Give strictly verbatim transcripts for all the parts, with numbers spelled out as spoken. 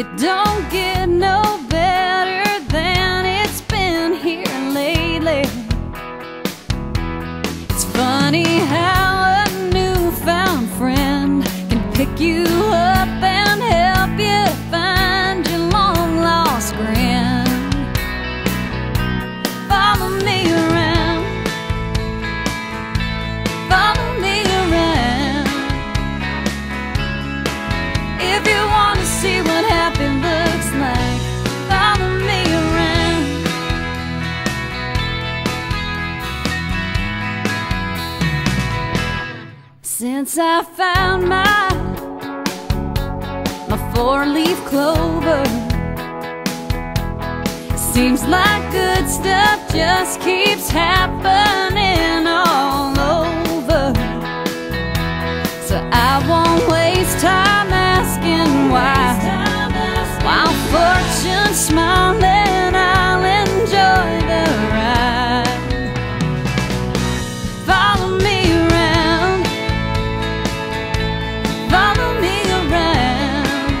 It don't get no better than it's been here lately. It's funny how a newfound friend can pick you up and help you find your long-lost grin. Follow me around, follow me around. If you want to see what happy looks like, follow me around. Since I found my my four-leaf clover, seems like good stuff just keeps happening all over. So I won't waste time asking why. While fortune's smiling, I'll enjoy the ride. Follow me around, follow me around.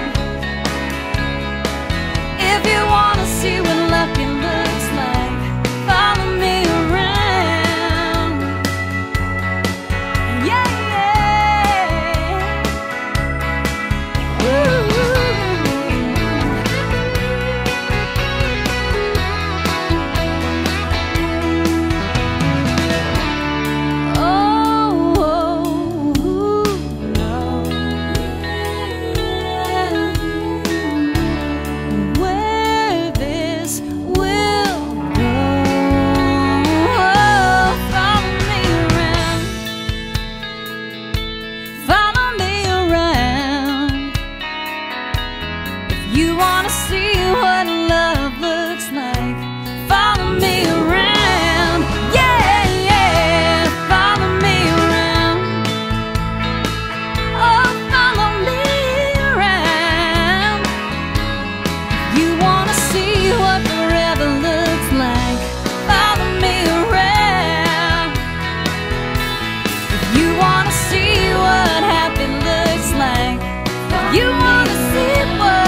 If you want to see what lucky looks like, follow me around. Yeah, yeah. Woo. You wanna see what love looks like, follow me around. Yeah, yeah, follow me around. Oh, follow me around. You wanna see what forever looks like, follow me around. If you wanna see what happy looks like, you wanna see what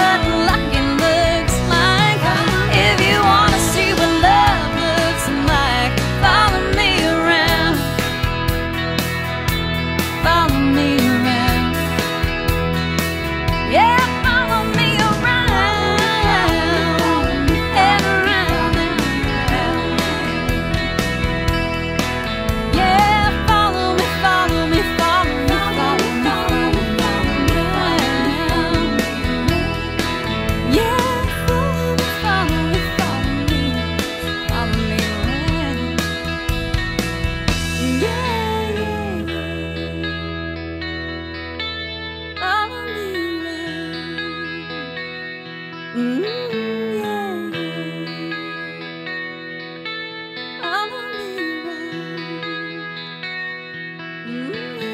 Mm, yeah, yeah. Follow me around. Mm,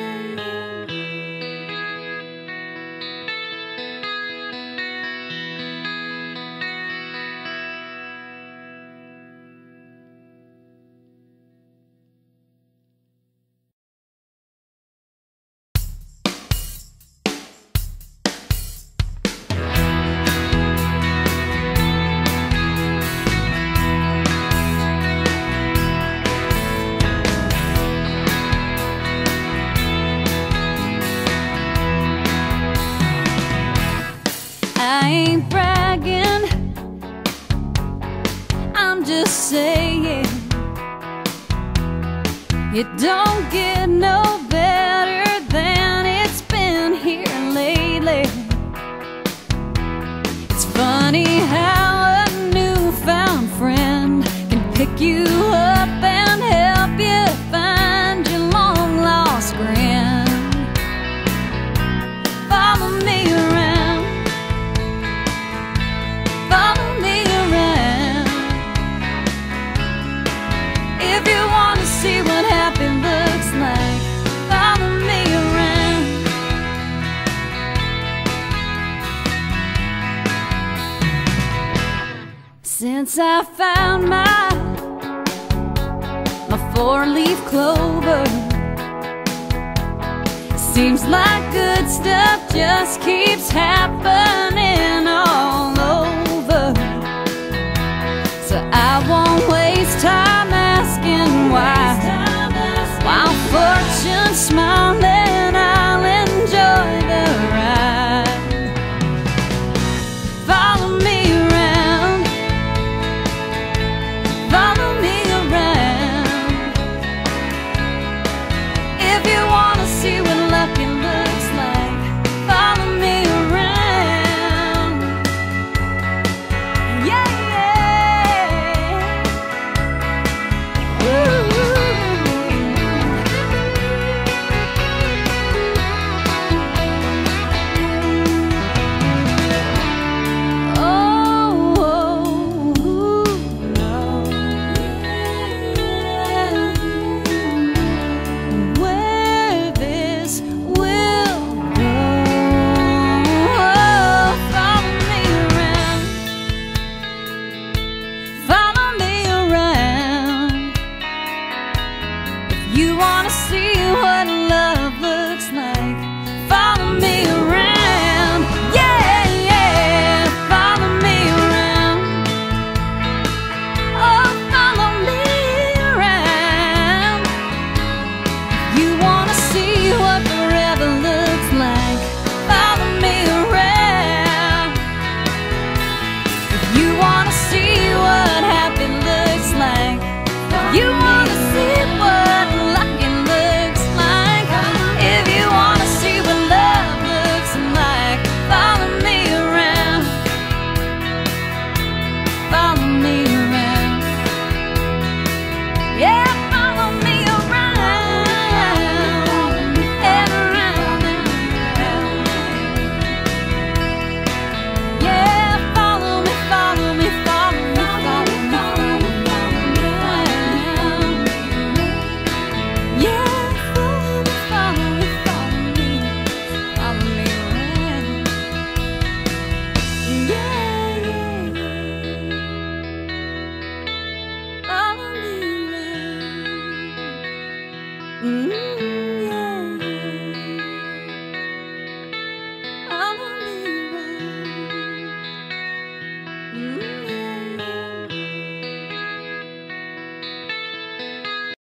I ain't bragging, I'm just saying, it don't get no better than it's been here lately. It's funny how a newfound friend can pick you up and help you find your long-lost grin. Follow me around, follow me around. If you want to see what happy looks like, follow me around. Since I found my my four-leaf clover, Seems like good stuff just keeps happening. Oh,